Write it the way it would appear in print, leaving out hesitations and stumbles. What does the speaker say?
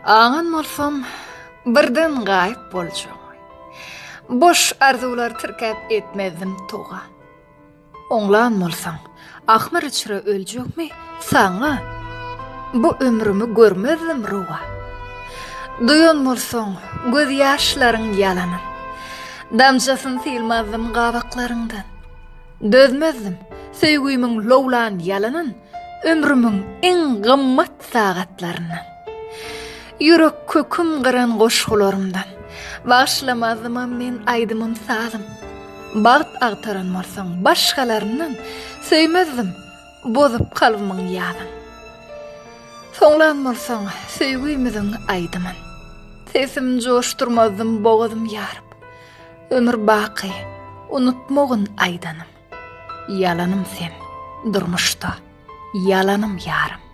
Aňan bolsam birden gaýyp boljak. Boş arzular tirkäp etmezdim toga. Oňlan bolsaň, ahmar içire öljekmi? Saňa bu ömrümi görmezdim ruwa. Duýan bolsaň, göz ýaşlaryň ýalanyň. Damjasyny silmezdim gabaklaryňdan. Dözmezdim söýgümiň lowlan ýalanyň, ömrümiň en gymmat sagatlarynyň. Yürek köküm gıran goşgularımdan. Başlamazdım men aydymym sazım. Baht agtaran bolsaň başgalaryndan söýmezdim bozup kalbymyň ýadyn. Soňlan bolsaň söýgümiň aydymyn. Sesim joşturmazdım boğazym ýaryp. Ömür baqy, unutmagyn aydanım. Yalanım sen, durmuşda yalanım yarım.